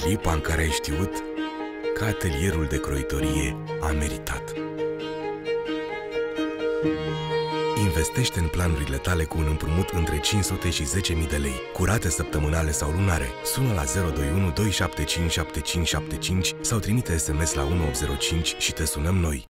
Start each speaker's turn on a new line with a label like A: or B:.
A: clipa în care ai știut că atelierul de croitorie a meritat. Investește în planurile tale cu un împrumut între 500 și 10.000 de lei, cu rate săptămânale sau lunare. Sună la 021 275 7575 sau trimite SMS la 1805 și te sunăm noi.